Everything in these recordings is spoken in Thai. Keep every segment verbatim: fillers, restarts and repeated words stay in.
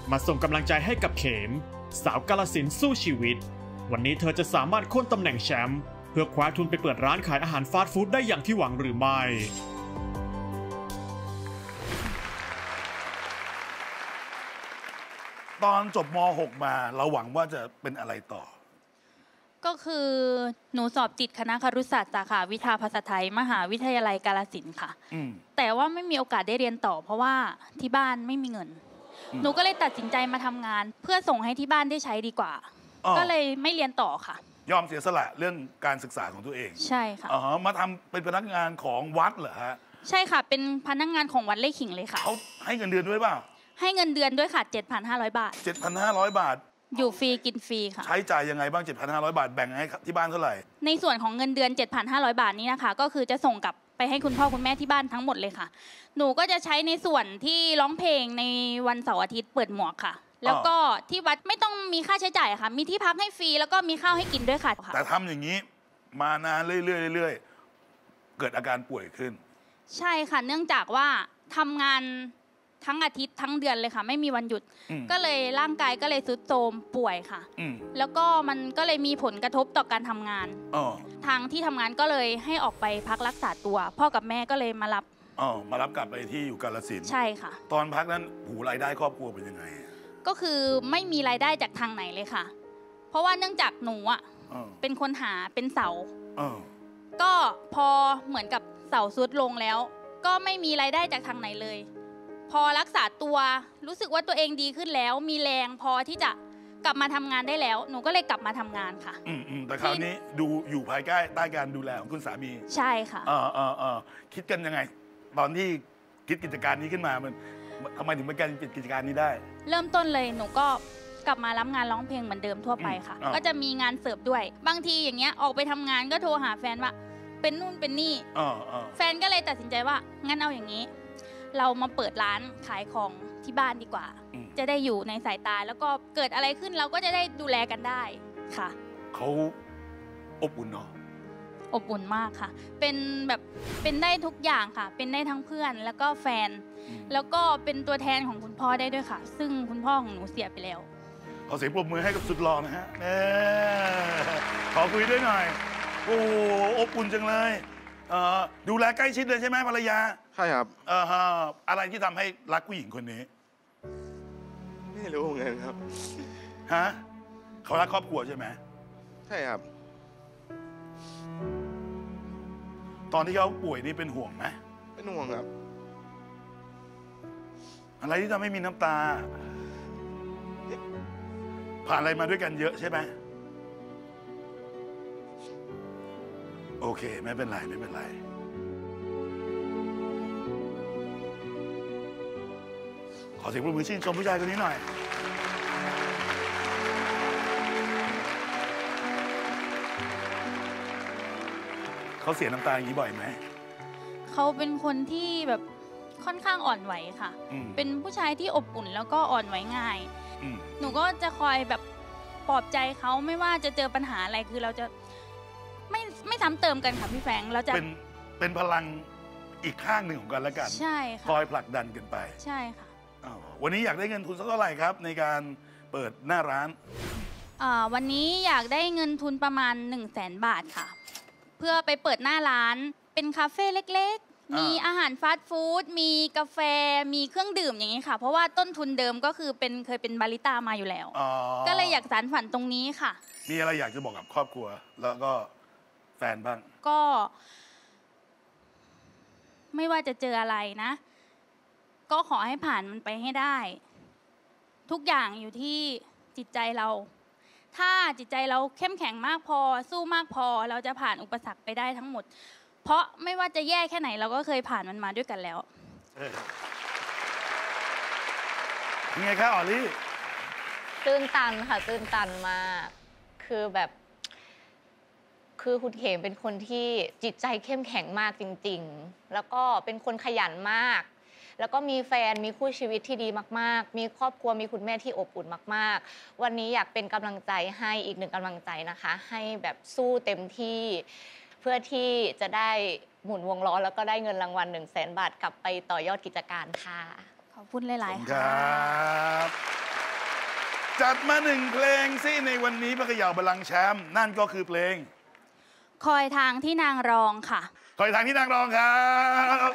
มาส่งกำลังใจให้กับเขมสาวกาฬสินธุ์สู้ชีวิตวันนี้เธอจะสามารถโค่นตำแหน่งแชมป์เพื่อคว้าทุนไปเปิดร้านขายอาหารฟาสต์ฟู้ดได้อย่างที่หวังหรือไม่ตอนจบม หก มาเราหวังว่าจะเป็นอะไรต่อก็คือหนูสอบติดคณะครุศาสตร์สาขาวิชาภาษาไทยมหาวิทยาลัยกาฬสินธุ์ค่ะแต่ว่าไม่มีโอกาสได้เรียนต่อเพราะว่าที่บ้านไม่มีเงินหนูก็เลยตัดสินใจมาทำงานเพื่อส่งให้ที่บ้านได้ใช้ดีกว่าก็เลยไม่เรียนต่อค่ะยอมเสียสละเรื่องการศึกษาของตัวเองใช่ค่ะอ๋อมาทำเป็นพนักงานของวัดเหรอฮะใช่ค่ะเป็นพนักงานของวัดไร่ขิงเลยค่ะเขาให้เงินเดือนด้วยเปล่าให้เงินเดือนด้วยค่ะ เจ็ดพันห้าร้อย บาทเจ็ดพันห้าร้อย บาทอยู่ฟรีกินฟรีค่ะใช้จ่ายยังไงบ้าง เจ็ดพันห้าร้อย บาทแบ่งให้ที่บ้านเท่าไหร่ในส่วนของเงินเดือน เจ็ดพันห้าร้อย บาทนี้นะคะก็คือจะส่งกลับไปให้คุณพ่อคุณแม่ที่บ้านทั้งหมดเลยค่ะหนูก็จะใช้ในส่วนที่ร้องเพลงในวันเสาร์อาทิตย์เปิดหมวกค่ะแล้วก็ที่วัดไม่ต้องมีค่าใช้จ่ายค่ะมีที่พักให้ฟรีแล้วก็มีข้าวให้กินด้วยค่ะแต่ทำอย่างนี้มานานเรื่อยๆเรื่อยๆเกิดอาการป่วยขึ้นใช่ค่ะเนื่องจากว่าทำงานทั้งอาทิตย์ทั้งเดือนเลยค่ะไม่มีวันหยุดก็เลยร่างกายก็เลยทรุดโทรมป่วยค่ะแล้วก็มันก็เลยมีผลกระทบต่อการทำงานทางที่ทำงานก็เลยให้ออกไปพักรักษาตัวพ่อกับแม่ก็เลยมารับอ๋อมารับกลับไปที่อยู่กาฬสินธุ์ใช่ค่ะตอนพักนั้นหูรายได้ครอบครัวเป็นยังไงก็คือไม่มีรายได้จากทางไหนเลยค่ะเพราะว่าเนื่องจากหนูอ่ะเป็นคนหาเป็นเสาก็พอเหมือนกับเสาซุดลงแล้วก็ไม่มีรายได้จากทางไหนเลยพอรักษาตัวรู้สึกว่าตัวเองดีขึ้นแล้วมีแรงพอที่จะกลับมาทำงานได้แล้วหนูก็เลยกลับมาทำงานค่ะอืมอืมแต่คราวนี้ดูอยู่ภายใต้ใต้การดูแลของคุณสามีใช่ค่ะเออเออเออคิดกันยังไงตอนที่คิดกิจการนี้ขึ้นมามันทำไมถึงเป็นการปิดกิจการนี้ได้เริ่มต้นเลยหนูก็กลับมารับงานร้องเพลงเหมือนเดิมทั่วไปค่ะก็จะมีงานเสิร์ฟด้วยบางทีอย่างเงี้ยออกไปทำงานก็โทรหาแฟนว่าเป็นนู่นเป็นนี่แฟนก็เลยตัดสินใจว่างั้นเอาอย่างนี้เรามาเปิดร้านขายของที่บ้านดีกว่าจะได้อยู่ในสายตาแล้วก็เกิดอะไรขึ้นเราก็จะได้ดูแลกันได้ค่ะเขาอบอุ่นเนาะอบอุ่นมากค่ะเป็นแบบเป็นได้ทุกอย่างค่ะเป็นได้ทั้งเพื่อนแล้วก็แฟนแล้วก็เป็นตัวแทนของคุณพ่อได้ด้วยค่ะซึ่งคุณพ่อของหนูเสียไปแล้วขอเสียงปรบมือให้กับสุดหล่อนะฮะขอคุยด้วยหน่อยโอ้อบอุ่นจังเลยดูแลใกล้ชิดเลยใช่ไหมภรรยาใช่ครับเอออะไรที่ทำให้รักผู้หญิงคนนี้ไม่รู้เหมือนกันครับฮะเขารักครอบครัวใช่ไหมใช่ครับตอนที่เขาป่วยนี่เป็นห่วงไหมเป็นห่วงครับอะไรที่ทำให้มีน้ำตาผ่านอะไรมาด้วยกันเยอะใช่ไหมโอเคไม่เป็นไรไม่เป็นไรขอเสียงปรบมือชื่นชมผู้ชายคนนี้หน่อยเขาเสียน้ำตาอย่างนี้บ่อยไหมเขาเป็นคนที่แบบค่อนข้างอ่อนไหวค่ะเป็นผู้ชายที่อบอุ่นแล้วก็อ่อนไหวง่ายหนูก็จะคอยแบบปลอบใจเขาไม่ว่าจะเจอปัญหาอะไรคือเราจะไม่ไม่ซ้ำเติมกันค่ะพี่แฟงเราจะเป็นเป็นพลังอีกข้างหนึ่งของกันและกันใช่ค่ะคอยผลักดันกันไปใช่ค่ะวันนี้อยากได้เงินทุนสักเท่าไหร่ครับในการเปิดหน้าร้านวันนี้อยากได้เงินทุนประมาณหนึ่งแสนบาทค่ะเพื่อไปเปิดหน้าร้านเป็นคาเฟ่เล็กๆมีอาหารฟาสต์ฟู้ดมีกาแฟมีเครื่องดื่มอย่างนี้ค่ะเพราะว่าต้นทุนเดิมก็คือเป็นเคยเป็นบาริสต้ามาอยู่แล้วก็เลยอยากสานฝันตรงนี้ค่ะมีอะไรอยากจะบอกกับครอบครัวแล้วก็แฟนบ้างก็ไม่ว่าจะเจออะไรนะก็ขอให้ผ่านมันไปให้ได้ทุกอย่างอยู่ที่จิตใจเราถ้าจิตใจเราเข้มแข็งมากพอสู้มากพอเราจะผ่านอุปสรรคไปได้ทั้งหมดเพราะไม่ว่าจะแย่แค่ไหนเราก็เคยผ่านมันมาด้วยกันแล้วยังไงคะออลลี่ตื้นตันค่ะตื้นตันมากคือแบบคือคุณเขมเป็นคนที่จิตใจเข้มแข็งมากจริงๆแล้วก็เป็นคนขยันมากแล้วก็มีแฟนมีคู่ชีวิตที่ดีมากๆมีครอบครัวมีคุณแม่ที่อบอุ่นมากๆวันนี้อยากเป็นกำลังใจให้อีกหนึ่งกำลังใจนะคะให้แบบสู้เต็มที่เพื่อที่จะได้หมุนวงล้อแล้วก็ได้เงินรางวัลหนึ่งแสนบาทกลับไปต่อยอดกิจการค่ะขอบคุณหลายๆคค่ะรับจัดมาหนึ่งเพลงสิในวันนี้พระเขย่าบัลลังก์แชมป์นั่นก็คือเพลงคอยทางที่นางรองค่ะคอยทางที่นางรองครับ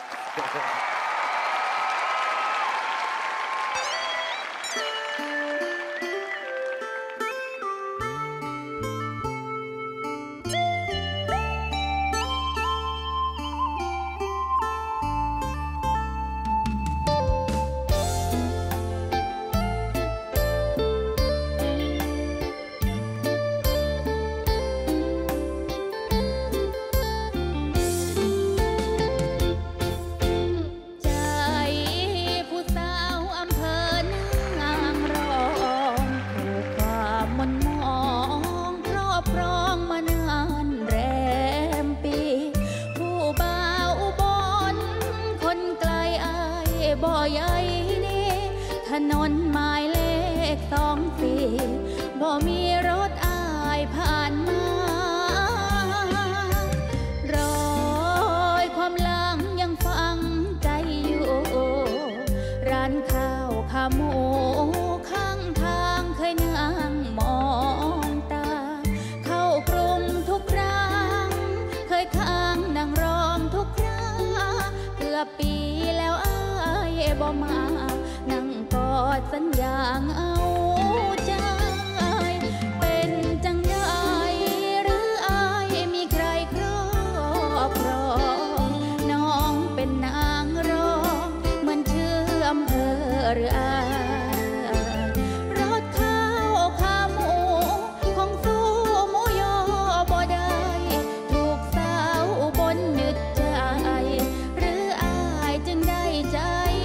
ถนนหมายเลขสองสี่บ่มีรถอายผ่านมารอยความหลังยังฝังใจอยู่ร้านข้าวขาหมูข้างทางเคยนั่งมองตาเข้ากรุงทุกครั้งเคยค้างนั่งรองทุกครั้งเกือบปีแล้วอายบ่มานั่งกอดสัญญาเอาใจเป็นจังได้หรืออายมีใครครอบครองน้องเป็นนางรองเหมือนชื่ออำเภอหรืออายรถข้าวขาหมูของสู้หมูยอบ่ได้ถูกสาวบนนึกใจหรืออายจึงได้ใจ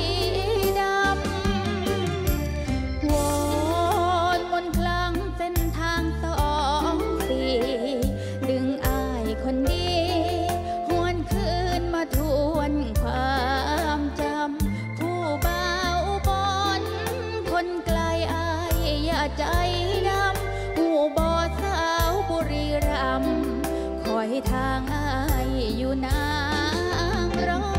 ใจดำหูบอสาวบุรีรัมย์คอยทางอายอยู่นางรอง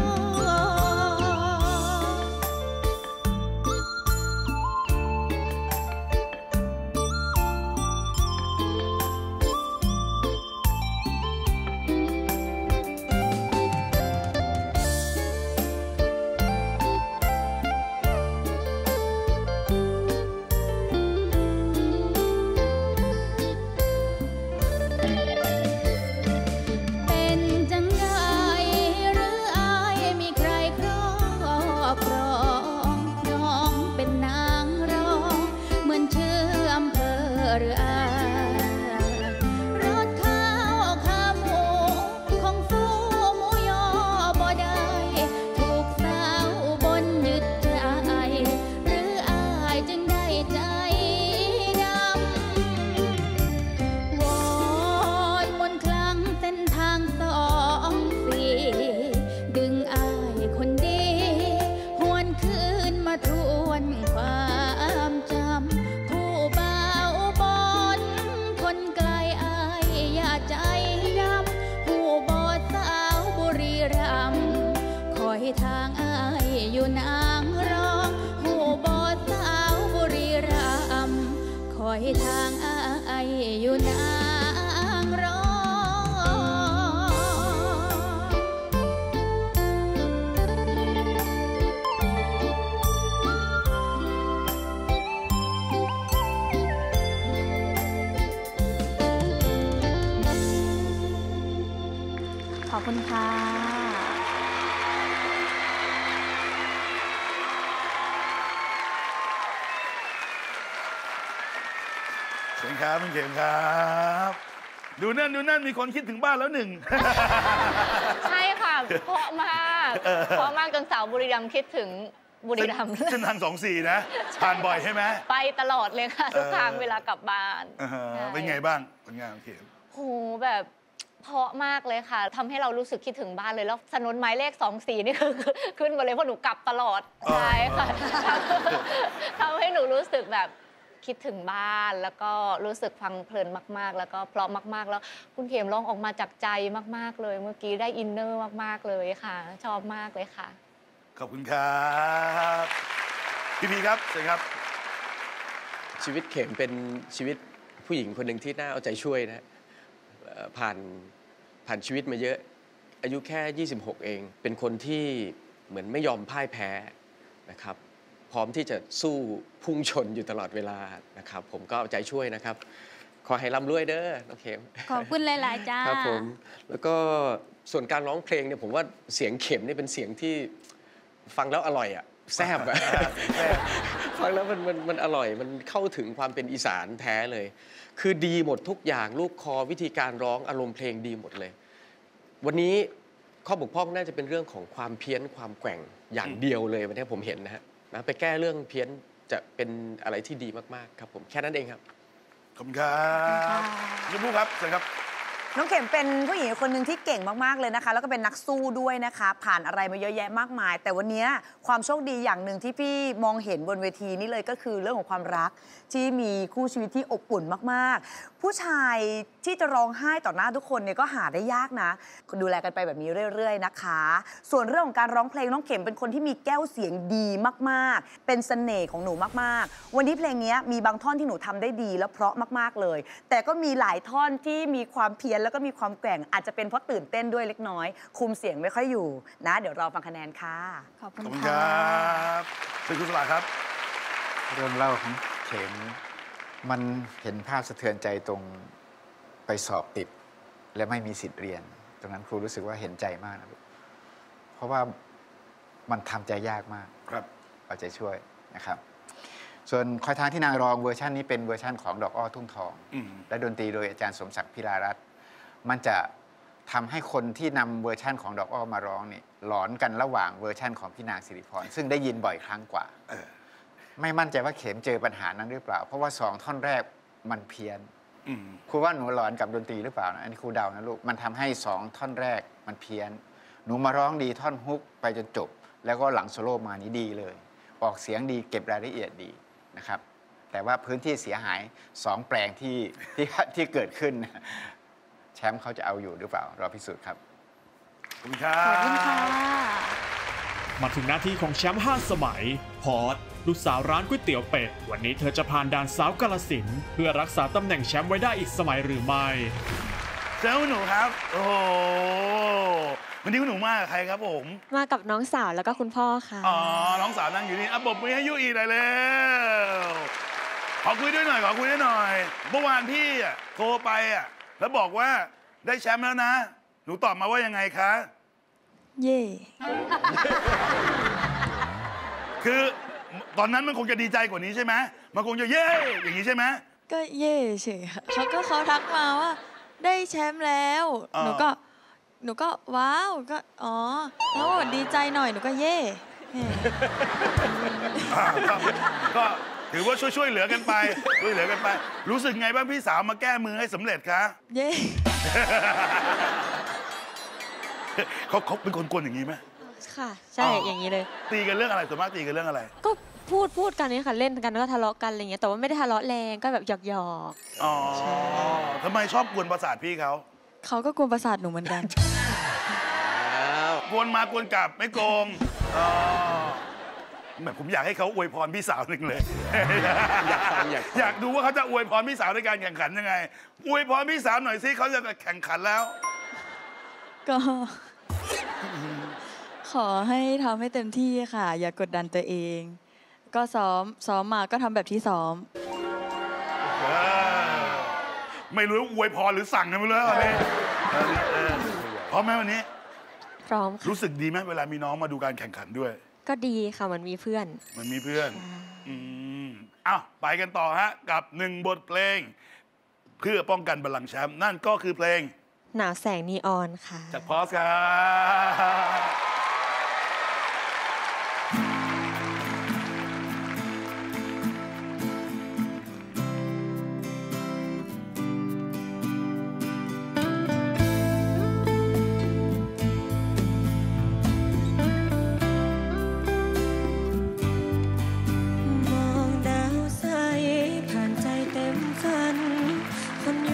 ทางอายอยู่นางรองหูบอสาวบุรีรัมย์คอยทางอายอยู่นางรองขอบคุณค่ะเชิญครับคุณเข็มครับดูนั่นดูนั่นมีคนคิดถึงบ้านแล้วหนึ่งใช่ค่ะเพราะมากเพราะมากจนสาวบุรีรัมย์คิดถึงบุรีรัมย์เส้นทางสองสี่นะผ่านบ่อยใช่ไหมไปตลอดเลยค่ะทุกทางเวลากลับบ้านเป็นไงบ้างผลงานเข็มโหแบบเพราะมากเลยค่ะทำให้เรารู้สึกคิดถึงบ้านเลยแล้วถนนหมายเลขสองสี่นี่คือขึ้นมาเลยเพราะหนูกลับตลอดใช่ค่ะทำให้หนูรู้สึกแบบคิดถึงบ้านแล้วก็รู้สึกฟังเพลินมากๆแล้วก็เพราะมากๆแล้วคุณเข็มร้องออกมาจากใจมากๆเลยเมื่อกี้ได้อินเนอร์มากๆเลยค่ะชอบมากเลยค่ะขอบคุณครับพี่พีครับเชิญครับชีวิตเข็มเป็นชีวิตผู้หญิงคนหนึ่งที่น่าเอาใจช่วยนะผ่านผ่านชีวิตมาเยอะอายุแค่ยี่สิบหกเองเป็นคนที่เหมือนไม่ยอมพ่ายแพ้นะครับพร้อมที่จะสู้พุ่งชนอยู่ตลอดเวลานะครับผมก็เอาใจช่วยนะครับขอให้ร่ำรวยเด้อน้องเข็มขอบคุณหลายๆจ้าครับผมแล้วก็ส่วนการร้องเพลงเนี่ยผมว่าเสียงเข็มนี่เป็นเสียงที่ฟังแล้วอร่อยอ่ะแซ่บอะฟังแล้วมันมันมันอร่อยมันเข้าถึงความเป็นอีสานแท้เลยคือดีหมดทุกอย่างลูกคอวิธีการร้องอารมณ์เพลงดีหมดเลยวันนี้ข้อบกพร่องน่าจะเป็นเรื่องของความเพี้ยนความแกว่งอย่างเดียวเลยวันนี้ผมเห็นนะฮะนะไปแก้เรื่องเพี้ยนจะเป็นอะไรที่ดีมากๆครับผมแค่นั้นเองครับขอบคุณครับยมพู่ครับเชิญครับน้องเข็มเป็นผู้หญิงคนหนึ่งที่เก่งมากๆเลยนะคะแล้วก็เป็นนักสู้ด้วยนะคะผ่านอะไรมาเยอะแยะมากมายแต่วันนี้ความโชคดีอย่างหนึ่งที่พี่มองเห็นบนเวทีนี้เลยก็คือเรื่องของความรักที่มีคู่ชีวิตที่อบอุ่นมากๆผู้ชายที่จะร้องไห้ต่อหน้าทุกคนเนี่ยก็หาได้ยากนะดูแลกันไปแบบนี้เรื่อยๆนะคะส่วนเรื่องของการร้องเพลงน้องเข็มเป็นคนที่มีแก้วเสียงดีมากๆเป็นเสน่ห์ของหนูมากๆวันนี้เพลงนี้มีบางท่อนที่หนูทำได้ดีแล้วเพราะมากๆเลยแต่ก็มีหลายท่อนที่มีความเพี้ยนแล้วก็มีความแกว่งอาจจะเป็นเพราะตื่นเต้นด้วยเล็กน้อยคุมเสียงไม่ค่อยอยู่นะเดี๋ยวรอฟังคะแนนค่ะขอบคุณครับเชิญคุณสลาครับเรื่องเล่าของเข็มมันเห็นภาพสะเทือนใจตรงไปสอบติดและไม่มีสิทธิ์เรียนตรงนั้นครูรู้สึกว่าเห็นใจมากนะเพราะว่ามันทำใจยากมากครับเอาใจช่วยนะครับส่วนคอยทางที่นางรองเวอร์ชันนี้เป็นเวอร์ชันของดอกอ้อทุ่งทองและดนตรีโดยอาจารย์สมศักดิ์พิรารัตน์มันจะทำให้คนที่นำเวอร์ชั่นของดอกอ้อมาร้องนี่หลอนกันระหว่างเวอร์ชั่นของพี่นางสิริพรซึ่งได้ยินบ่อยครั้งกว่าไม่มั่นใจว่าเข็มเจอปัญหานั้นหรือเปล่าเพราะว่าสองท่อนแรกมันเพี้ยนครูว่าหนูหลอนกับดนตรีหรือเปล่านะอันนี้ครูเดานะลูกมันทำให้สองท่อนแรกมันเพี้ยนหนูมาร้องดีท่อนฮุกไปจนจบแล้วก็หลังโซโล่มานี้ดีเลยออกเสียงดีเก็บรายละเอียดดีนะครับแต่ว่าพื้นที่เสียหายสองแปลงที่ที่ที่เกิดขึ้นแชมป์เขาจะเอาอยู่หรือเปล่ารอพิสูจน์ครับขอบคุณครับขอบคุณค่ะมาถึงหน้าที่ของแชมป์ห้าสมัยพอร์ตลูกสาวร้านก๋วยเตี๋ยวเป็ดวันนี้เธอจะผ่านด่านสาวกาฬสินธุ์เพื่อรักษาตำแหน่งแชมป์ไว้ได้อีกสมัยหรือไม่เจ้าหนูครับโอ้โหวันนี้คุณหนูมากับใครครับผมมากับน้องสาวแล้วก็คุณพ่อค่ะอ๋อน้องสาวนั่งอยู่นี่อ่ะบอกมือให้ยุอีหน่อยเร็วขอคุยด้วยหน่อยขอคุยด้วยหน่อยเมื่อวานพี่อ่ะโทรไปอ่ะแล้วบอกว่าได้แชมป์แล้วนะหนูตอบมาว่ายังไงคะเย่คือตอนนั้นมันคงจะดีใจกว่านี้ใช่ไหมมันคงจะเย่อย่างนี้ใช่ไหมก็เย่เฉยเขาก็เขาทักมาว่าได้แชมป์แล้วหนูก็หนูก็ว้าวก็อ๋อแล้วดีใจหน่อยหนูก็เย่ก็ถือว่าช่วยช่วยเหลือกันไปช่วยเหลือกันไปรู้สึกไงบ้างพี่สาวมาแก้มือให้สำเร็จคะเย่เขาเขาเป็นคนกวนอย่างนี้ไหมค่ะใช่อย่างนี้เลยตีกันเรื่องอะไรส่วนมากตีกันเรื่องอะไรก็พูดพูดกันนี่ค่ะเล่นกันก็ทะเลาะกันอะไรเงี้ยแต่ว่าไม่ได้ทะเลาะแรงก็แบบหยอกหยอกอ๋อทำไมชอบกวนประสาทพี่เขาเขาก็กวนประสาทหนูเหมือนกันกวนมากวนกลับไม่โกงอ๋อแหมผมอยากให้เขาอวยพรพี่สาวหนึ่งเลยอยากฟังอยากอยากดูว่าเขาจะอวยพรพี่สาวในการแข่งขันยังไงอวยพรพี่สาวหน่อยสิเขาจะแข่งขันแล้วก็ขอให้ทำให้เต็มที่ค่ะอย่ากดดันตัวเองก็ซ้อมซ้อมมาก็ทำแบบที่ซ้อมไม่รู้อวยพรหรือสั่งกันไม่รู้อะไรพร้อมไหมวันนี้พร้อมรู้สึกดีไหมเวลามีน้องมาดูการแข่งขันด้วยก็ดีค่ะมันมีเพื่อนมันมีเพื่อนอืมอ้าวไปกันต่อฮะกับหนึ่งบทเพลงเพื่อป้องกันบัลลังก์แชมป์นั่นก็คือเพลงหนาวแสงนีออนค่ะจากพอสครับ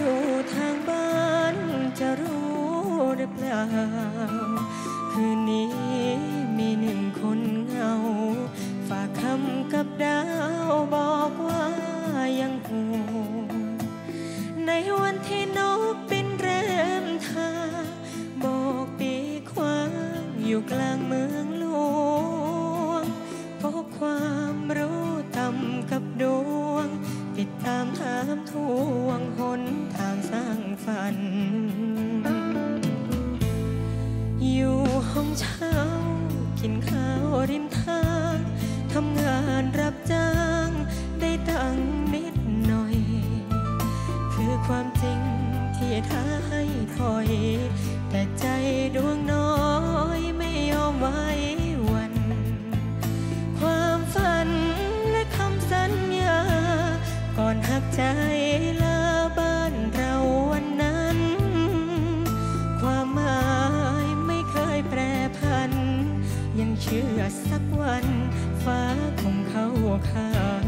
คืนนี้กับดาวบอกว่ายังห่วงในวันที่นกบินแรมทางโบกปีกขวางอยู่กลางเมืองหลวงพกความรู้ต่ำกับดวงติดตามถามทวงหนทางสร้างฝันอยู่ห้องเช่ากินข้าวริมทางทำงานรับจ้างได้ตังค์นิดหน่อยคือความจริงที่ท้าให้ถอยแต่ใจดวงน้อยไม่ยอมไว้วันความฝันและคำสัญญาก่อนหักใจลาบ้านเราวันนั้นความหมายไม่เคยแปรผันยังเชื่อสักวันฟ้าคงเข้าข้าง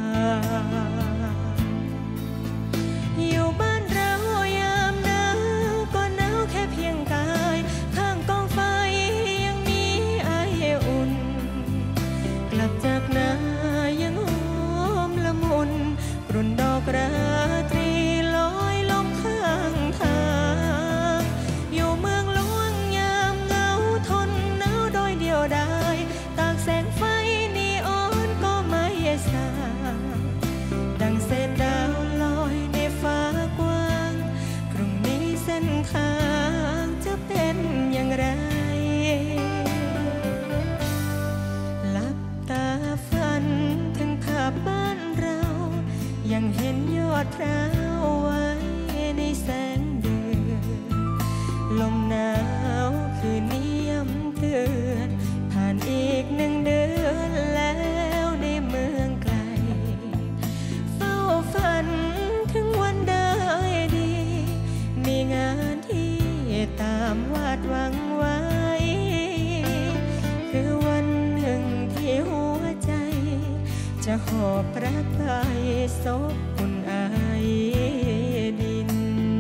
อยู่บ้านเรายามหนาวก็หนาวแค่เพียงกายข้างกองไฟยังมีไออุ่นกลับจากนายังหอมละมุนรุ่นดอกราตรีลอยลมข้างทางอยู่เมืองหลวงยามเหงาทนหนาวโดยเดียวดายตากแสงไฟนีออนก็ไม่สางดังเศษดาวลอยในฟ้ากว้างพรุ่งนี้เส้นทางจะเป็นอย่างไรหลับตาฝันถึงภาพบ้านเรายังเห็นยอดพร้าวไว้ในแสงเดือนลมหนาวคืนนี้ย้ำเตือนผ่านอีกหนึ่งเดือนแล้วในเมืองไกลเฝ้าฝันถึงวันได้ดีมีงานที่ตามวาดหวังไว้คือวันหนึ่งที่หัวใจจะหอบรักไปซบอุ่นไอดิน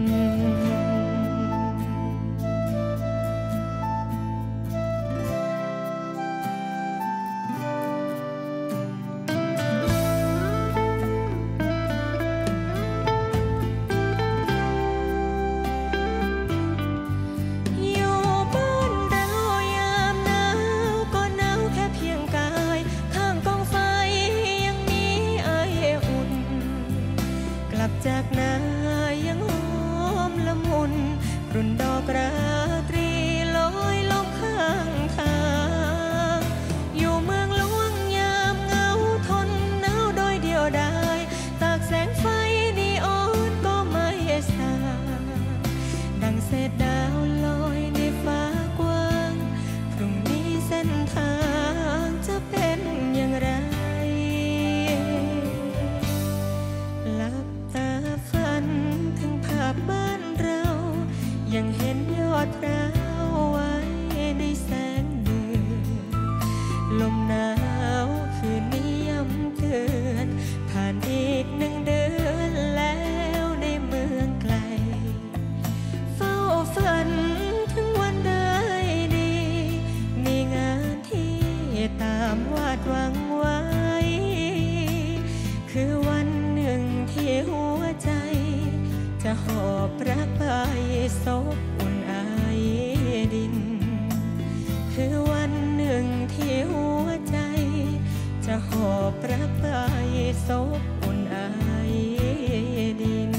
อยู่บ้านเรายามหนาวก็หนาวแค่เพียงกายข้างกองไฟยังมีไออุ่นกลับจากนายังหอมละมุนรุ่นดอกราตรีลอยลมข้างทางอยู่เมืองหลวงยามเหงาทนหนาวโดยเดียวดายตากแสงไฟนีออนก็ไม่สางดังเศษดาวลอยในฟ้ากว้างพรุ่งนี้เส้นทางจะเป็นอย่างไรหลับตาฝันถึงภาพบ้านเรายังเห็นยอดพร้าวไว้ในแสงเดือนลมหนาวคืนนี้ย้ำเตือนผ่านอีกหนึ่งเดือนแล้วในเมืองไกลเฝ้าฝันถึงวันได้ดีมีงานที่ตามวาดหวังไว้คือวันหนึ่งที่หัวใจจะหอบรักไปซบอุ่นไอดินคือวันหนึ่งที่หัวใจจะหอบรักไปซบอุ่นไอดิน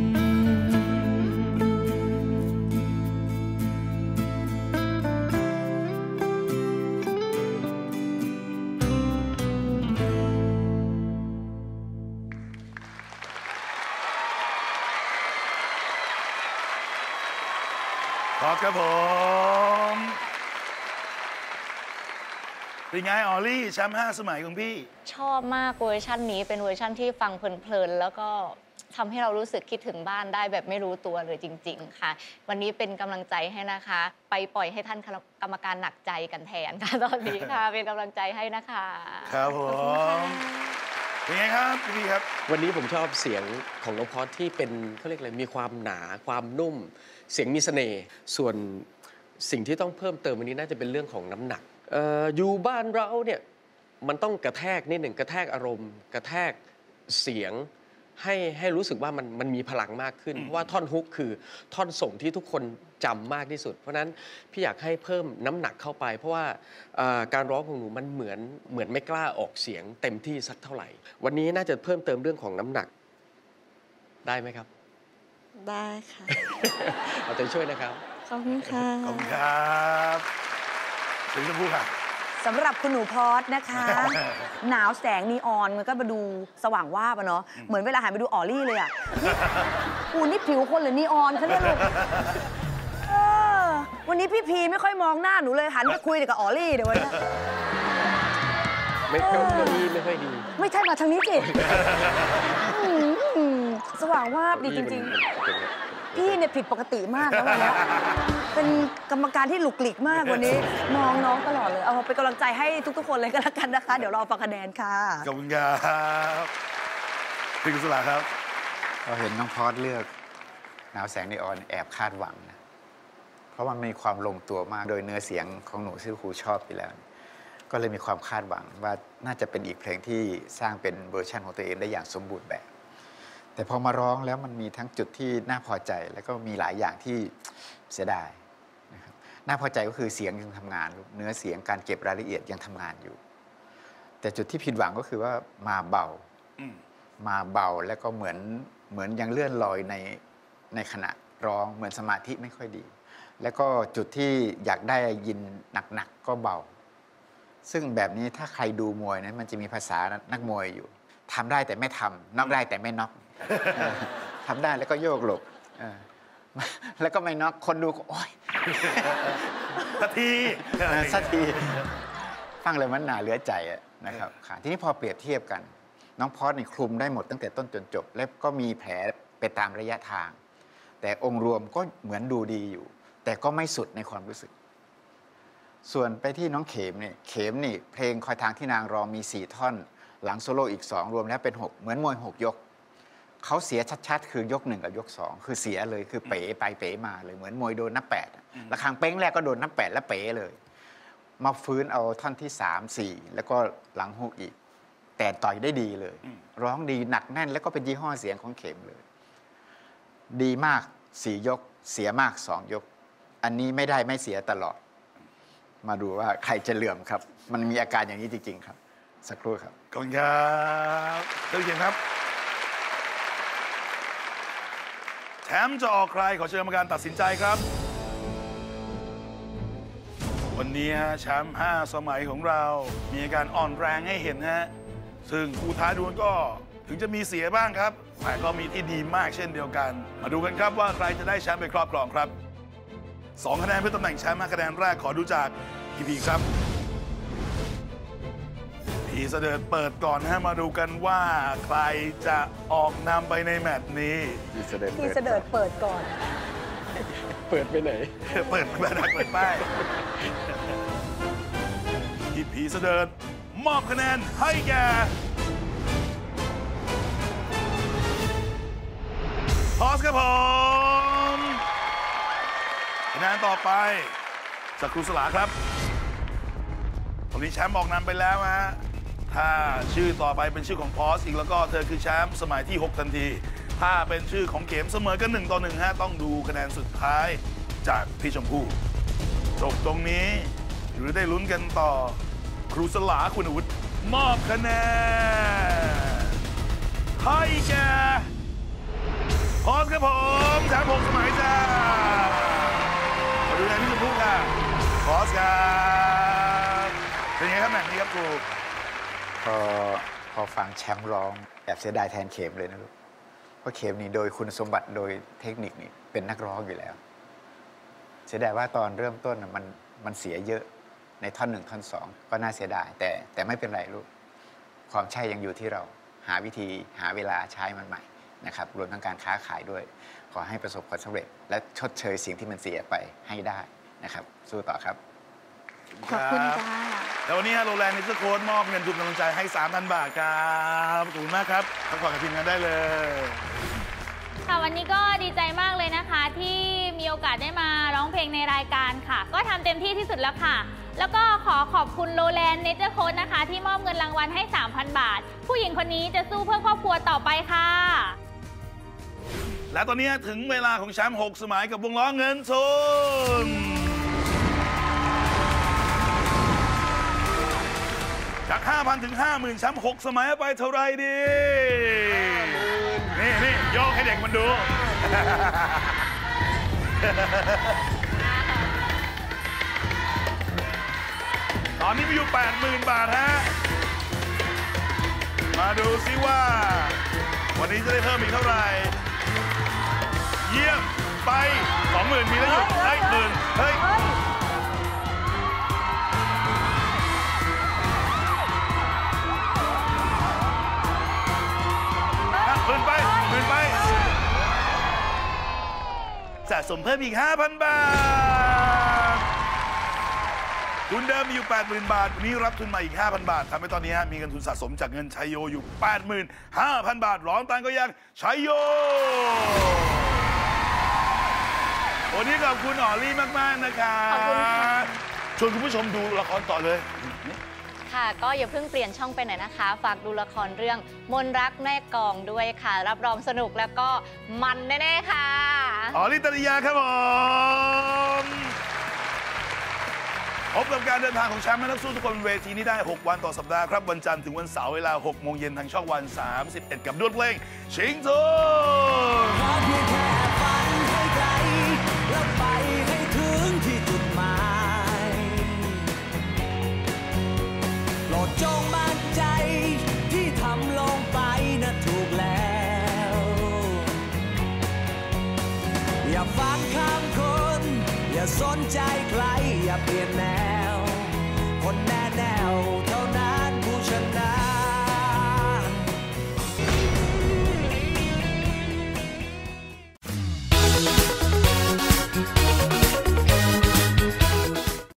ขอบครับผม เป็นไงออลลี่แชมป์ห้าสมัยของพี่ชอบมากเวอร์ชันนี้เป็นเวอร์ชันที่ฟังเพลินๆแล้วก็ทำให้เรารู้สึกคิดถึงบ้านได้แบบไม่รู้ตัวเลยจริงๆค่ะวันนี้เป็นกำลังใจให้นะคะ ไปปล่อยให้ท่านกรรมการหนักใจกันแทนค่ะตอนนี้ค่ะ เป็นกำลังใจให้นะคะครับผมเป็นไงครับพี่ครับวันนี้ผมชอบเสียงของน้องพอสที่เป็นเขาเรียกอะไรมีความหนาความนุ่มเสียงมีเสน่ห์ส่วนสิ่งที่ต้องเพิ่มเติมวันนี้น่าจะเป็นเรื่องของน้ำหนัก อ, อยู่บ้านเราเนี่ยมันต้องกระแทกนิดหนึ่งกระแทกอารมณ์กระแทกเสียงให้ให้รู้สึกว่ามันมันมีพลังมากขึ้นเพราะว่าท่อนฮุกคือท่อนส่งที่ทุกคนจำมากที่สุดเพราะฉะนั้นพี่อยากให้เพิ่มน้ำหนักเข้าไปเพราะว่าการร้องของหนูมันเหมือนเหมือนไม่กล้าออกเสียงเต็มที่สักเท่าไหร่วันนี้น่าจะเพิ่มเติมเรื่องของน้ำหนักได้ไหมครับได้ค่ะเอาใจช่วยนะครับขอบคุณค่ะขอบคุณครับถึงจะพูดค่ะสำหรับคุณหนูพอดนะคะ หนาวแสงนีออนมันก็มาดูสว่างว่าบอะเนาะเหมือนเวลาหันไปดูออลลี่เลยอ่ะอูนี่ผิวคนหรือนีออนคะเนี่ยลูกวันนี้พี่พีไม่ค่อยมองหน้าหนูเลยหันไปคุยกับออลลี่เดี๋ยววันนี้ไม่ค่อยดีไม่ค่อยดีไม่ใช่มาทางนี้สิสว่างว่าดีจริงๆพี่เนี่ยผิดปกติมากนะวันนี้เป็นกรรมการที่หลุกหลีกมากวันนี้มองน้องตลอดเลยเอาเป็นกำลังใจให้ทุกๆคนเลยก็แล้วกันนะคะเดี๋ยวรอฟังคะแนนค่ะขอบคุณครับพี่กุศลาครับเราเห็นน้องพอดเลือกหนาวแสงนีออนแอบคาดหวังนะเพราะมันมีความลงตัวมากโดยเนื้อเสียงของหนูที่ครูชอบไปแล้วก็เลยมีความคาดหวังว่าน่าจะเป็นอีกเพลงที่สร้างเป็นเวอร์ชันของตัวเองได้อย่างสมบูรณ์แบบแต่พอมาร้องแล้วมันมีทั้งจุดที่น่าพอใจแล้วก็มีหลายอย่างที่เสียดายนะครับน่าพอใจก็คือเสียงยังทำงานเนื้อเสียงการเก็บรายละเอียดยังทำงานอยู่แต่จุดที่ผิดหวังก็คือว่ามาเบามาเบาแล้วก็เหมือนเหมือนยังเลื่อนลอยในในขณะร้องเหมือนสมาธิไม่ค่อยดีแล้วก็จุดที่อยากได้ยินหนักๆก็เบาซึ่งแบบนี้ถ้าใครดูมวยนะมันจะมีภาษานักมวยอยู่ทำได้แต่ไม่ทำน็อกได้แต่ไม่น็อกทำได้แล้วก็โยกหลบแล้วก็ไม่น็อกคนดูก็โอ๊ยสักทีสักทีฟังเลยมันหนาเหลือใจนะครับทีนี้พอเปรียบเทียบกันน้องพอดนี่คลุมได้หมดตั้งแต่ต้นจนจบแล้วก็มีแผลไปตามระยะทางแต่องค์รวมก็เหมือนดูดีอยู่แต่ก็ไม่สุดในความรู้สึกส่วนไปที่น้องเข็มเนี่ยเข็มนี่เพลงคอยทางที่นางรองมีสี่ท่อนหลังโซโล่อีกสองรวมแล้วเป็นหกเหมือนมวยหกยกเขาเสียชัดๆคือยกหนึ่งกับยกสองคือเสียเลยคือเป๋ไปเป๋มาเลยเหมือนมวยโดนนับแปดระฆังเป้งแรกก็โดนนับแปดแล้วเป๋เลยมาฟื้นเอาท่อนที่สามสี่แล้วก็หลังฮุกอีกแต่ต่อยได้ดีเลยร้องดีหนักแน่นแล้วก็เป็นยี่ห้อเสียงของเข็มเลยดีมากสี่ยกเสียมากสองยกอันนี้ไม่ได้ไม่เสียตลอดมาดูว่าใครจะเหลื่อมครับมันมีอาการอย่างนี้จริงๆครับสักครู่ครับขอบคุณครับเชิญครับแชมป์จะออกใครขอเชิญกรรมการตัดสินใจครับวันนี้ฮะแชมป์ห้าสมัยของเรามีอาการอ่อนแรงให้เห็นฮะซึ่งผู้ท้าดวลก็ถึงจะมีเสียบ้างครับแต่ก็มีที่ดีมากเช่นเดียวกันมาดูกันครับว่าใครจะได้แชมป์ไปครอบครองครับสองคะแนนเพื่อตำแหน่งแชมป์คะแนนแรกขอดูจากพี่พีครับพี่เสด็จเปิดก่อนนะมาดูกันว่าใครจะออกนำไปในแมตช์นี้พี่เสด็จพี่เสด็จเปิดก่อนเปิดไปไหนเปิดไปไหนเปิดป้ายพี่พีเสด็จมอบคะแนนให้แก่พอสครับผมคะแนนต่อไปจากครูสลาครับตอนนี้แชมป์ออกนำไปแล้วฮะถ้าชื่อต่อไปเป็นชื่อของพอสอีกแล้วก็เธอคือแชมป์สมัยที่หกทันทีถ้าเป็นชื่อของเข็มเสมอกันหนึ่งต่อหนึ่งฮะต้องดูคะแนนสุดท้ายจากพี่ชมพู่จบตรงนี้หรือได้ลุ้นกันต่อครูสลาคุณวุฒิมอบคะแนนให้แก่พอสครับผมแชมป์หกสมัยจ้ามาดูในพี่ชมพู่ค่ะพอสครับเป็นไงครับแมตช์นี้ครับครูพอพอฟังแชมป์ร้องแอบเสียดายแทนเข็มเลยนะลูกเพราะเข็มนี่โดยคุณสมบัติโดยเทคนิคนี่เป็นนักร้องอยู่แล้วเสียดายว่าตอนเริ่มต้นมันมันเสียเยอะในท่อนหนึ่งท่อนสองก็น่าเสียดายแต่แต่ไม่เป็นไรลูกความใช่ยังอยู่ที่เราหาวิธีหาเวลาใช้มันใหม่นะครับรวมทั้งการค้าขายด้วยขอให้ประสบความสำเร็จและชดเชยสิ่งที่มันเสียไปให้ได้นะครับสู้ต่อครับขอบคุณจ้าแล้ววันนี้ฮะโรแลนด์นิสโค้ดมอบเงินทุนกำลังใจให้ สามพัน บาทครับขอบคุณมากครับพักผ่อนกับทีมงานได้เลยค่ะวันนี้ก็ดีใจมากเลยนะคะที่มีโอกาสได้มาร้องเพลงในรายการค่ะก็ทำเต็มที่ที่สุดแล้วค่ะแล้วก็ขอขอบคุณโลแลนด์เนเจอร์โค้ดนะคะที่มอบเงินรางวัลให้ สามพัน บาทผู้หญิงคนนี้จะสู้เพื่อครอบครัวต่อไปค่ะและตอนนี้ถึงเวลาของแชมป์หกสมัยกับวงล้อเงินทุนจาก ห้าพัน ถึง ห้าหมื่น แชมป์หกสมัยไปเท่าไรดีนี่นี่โยกให้เด็กมันดู ตอนนี้มีอยู่ แปดหมื่น บาทฮะมาดูซิว่าวันนี้จะได้เพิ่มอีกเท่าไหร่เยี่ยมไป สองหมื่น มีแล้วหยุดเฮ้ยหมื่นเฮ้ยหมื่นไปหมื่นไปสะสมเพิ่มอีก ห้าพัน บาททุนเดิมมีอยู่ แปดหมื่น บาทวันนี้รับทุนมาอีก ห้าพัน บาททำให้ตอนนี้มีเงินทุนสะสมจากเงินชัยโยอยู่ แปดหมื่นห้าพัน บาทร้องตังก็ยังชัยโยวันนี้ขอบคุณอ๋อลี่มากๆนะครับขอบคุณค่ะชวนคุณผู้ชมดูละครต่อเลยค่ะก็อย่าเพิ่งเปลี่ยนช่องไปไหนนะคะฝากดูละครเรื่องมนรักแม่กองด้วยค่ะรับรองสนุกแล้วก็มันแน่ๆค่ะอ๋อลี่ตริยาครับผมพบกับการเดินทางของแชมป์และนักสู้ทุกคนเวทีนี้ได้หกวันต่อสัปดาห์ครับวันจันทร์ถึงวันเสาร์เวลาหกโมงเย็นทางช่องวันสามสิบเอ็ดกับดวลเพลงชิงทุนแล้วไปให้ถึงที่จุดหมายโปรดจงมั่นใจที่ทำลงไปนะถูกแล้วอย่าฟังคำคนอย่าสนใจใครอย่าเปลี่ยนแนว